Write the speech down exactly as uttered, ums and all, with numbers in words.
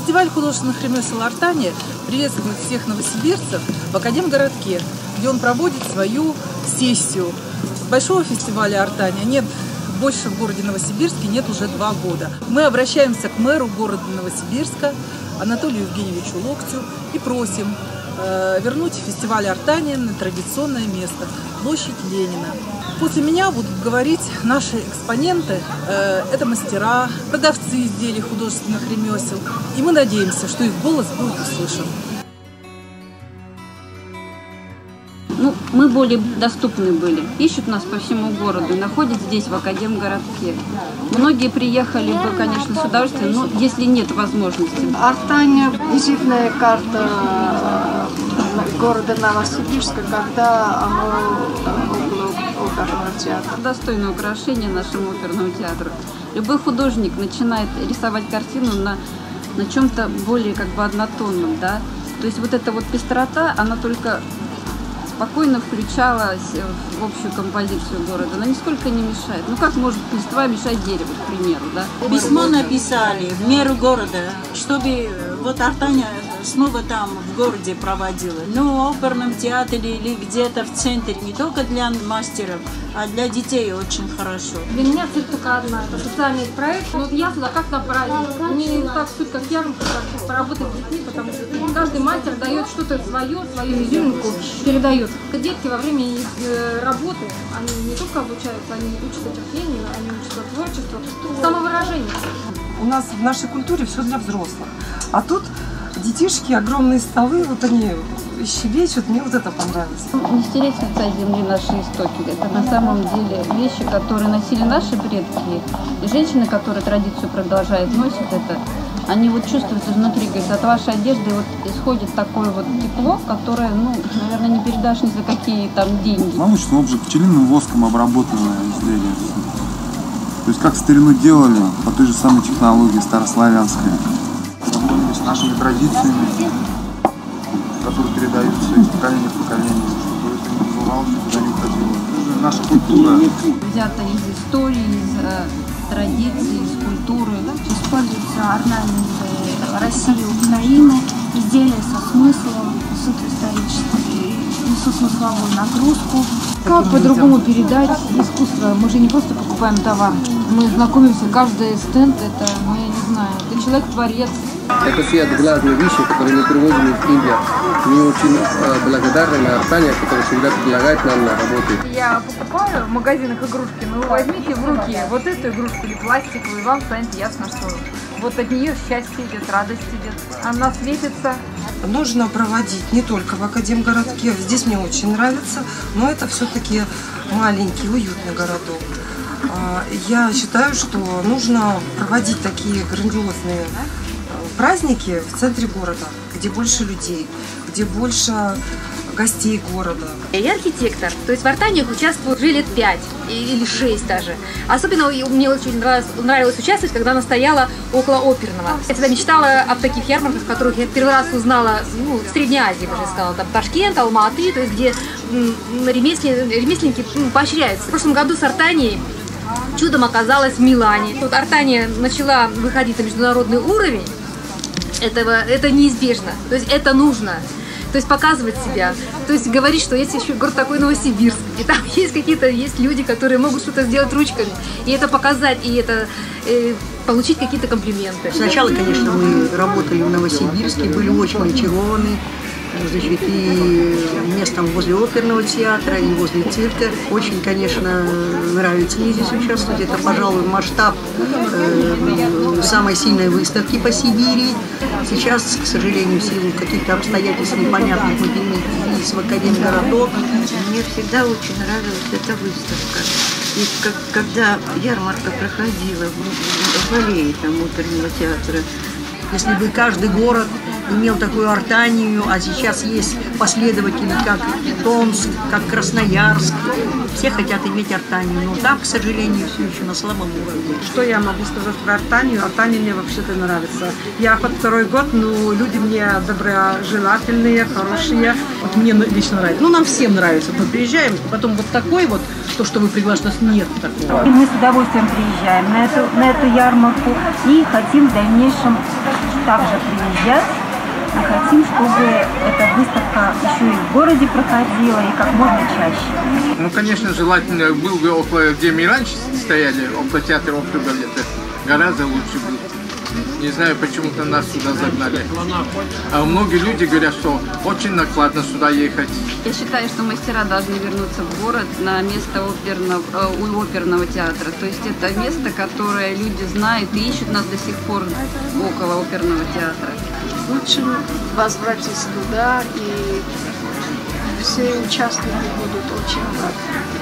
Фестиваль художественных ремесел «Артания» приветствует всех новосибирцев в Академгородке, где он проводит свою сессию. Большого фестиваля «Артания» нет больше в городе Новосибирске, нет уже два года. Мы обращаемся к мэру города Новосибирска Анатолию Евгеньевичу Локтю и просим э, вернуть фестиваль «Артания» на традиционное место – площадь Ленина. После меня будут говорить наши экспоненты, э, это мастера, продавцы изделий художественных ремесел, и мы надеемся, что их голос будет услышан. Ну, мы более доступны были. Ищут нас по всему городу, находят здесь, в Академгородке. Многие приехали бы, конечно, с удовольствием, но если нет возможности. Артания – визитная карта города Новосибирска, когда оно около оперного театра. Достойное украшение нашему оперному театру. Любой художник начинает рисовать картину на, на чем-то более как бы однотонном, да. То есть вот эта вот пестрота, она только спокойно включалась в общую композицию города. Она нисколько не мешает. Ну как может листва мешать дереву, к примеру, да? Письмо написали в мэру города, чтобы вот Артания снова там в городе проводила. Ну, в оперном театре или где-то в центре, не только для мастеров, а для детей очень хорошо. Для меня цель только одна, это социальный проект. Но я сюда как на праздник. Не так суть, как ярмарка, как поработать с детьми, потому что каждый мастер дает что-то свое, свою изюминку, передает. Детки во время их работы, они не только обучаются, они учатся терпению, они учатся творчеству, самовыражению. У нас в нашей культуре все для взрослых. А тут детишки, огромные столы, вот они щебечут, мне вот это понравилось. Не стереть с лица земли наши истоки. Это на самом деле вещи, которые носили наши предки. И женщины, которые традицию продолжают носить это, они вот чувствуют изнутри, говорят, от вашей одежды вот исходит такое вот тепло, которое, ну, наверное, не передашь ни за какие там деньги. Молочный обжиг, пчелиным воском обработанное изделие. То есть как в старину делали, по той же самой технологии старославянской. С нашими традициями, которые передаются из поколения в поколение, чтобы это не забывалось, никуда не уходило. Это наша культура. Взято из истории, из э, традиций, из культуры. Используются орнаменты России и Украины, изделия со смыслом, несут историческую, несут смысловую нагрузку. Как по-другому передать искусство? Мы же не просто покупаем товар, мы знакомимся, каждый стенд это, ну я не знаю, это человек-творец. Это все отглазные вещи, которые мы привозим из Индии. Мы очень э, благодарны на Артания, который всегда предлагает нам на работу. Я покупаю в магазинах игрушки, но вы возьмите в руки вот эту игрушку или пластиковую, и вам станет ясно, что вот от нее счастье идет, радость идет. Она светится. Нужно проводить не только в Академгородке, здесь мне очень нравится, но это все-таки маленький, уютный городок. Я считаю, что нужно проводить такие грандиозные праздники в центре города, где больше людей, где больше гостей города. Я архитектор, то есть в Артаниях участвую уже лет пять или шесть даже. Особенно мне очень нравилось, нравилось участвовать, когда она стояла около оперного. Я всегда мечтала об таких ярмарках, которых я первый раз узнала, ну, в Средней Азии, уже сказала, там Ташкент, Алма-Аты, то есть где ремесленники, ремесленники ну, поощряются. В прошлом году с Артанией чудом оказалась в Милане. Вот Артания начала выходить на международный уровень. Этого, это неизбежно, то есть это нужно, то есть показывать себя, то есть говорить, что есть еще город такой Новосибирск, и там есть какие-то, есть люди, которые могут что-то сделать ручками, и это показать, и это э, получить какие-то комплименты. Сначала, конечно, мы работали в Новосибирске, были очень очарованы, значит, и местом возле оперного театра, и возле цирка. Очень, конечно, нравится мне здесь участвовать. Это, пожалуй, масштаб э, самой сильной выставки по Сибири. Сейчас, к сожалению, в силу каких-то обстоятельств непонятных мы переместились в Академгородок. Мне всегда очень нравилась эта выставка. И как, когда ярмарка проходила в, в аллее там оперного театра, если бы каждый город имел такую Артанию, а сейчас есть последователи, как Томск, как Красноярск. Все хотят иметь Артанию, но там, к сожалению, все еще на слабом уровне. Что я могу сказать про Артанию? Артания мне вообще-то нравится. Я хоть второй год, но люди мне доброжелательные, хорошие. Вот мне лично нравится. Ну, нам всем нравится. Мы приезжаем, потом вот такой вот, то, что вы приглашены, у нас нет такого. И мы с удовольствием приезжаем на эту, на эту ярмарку и хотим в дальнейшем также приезжать. И хотим, чтобы эта выставка еще и в городе проходила и как можно чаще. Ну, конечно, желательно был бы около, где мы раньше стояли, около театра оперы и балета. Гораздо лучше был. Не знаю, почему-то нас сюда загнали. А многие люди говорят, что очень накладно сюда ехать. Я считаю, что мастера должны вернуться в город на место оперного, у оперного театра. То есть это место, которое люди знают и ищут нас до сих пор около оперного театра. Лучше возвратиться туда, и все участники будут очень рады.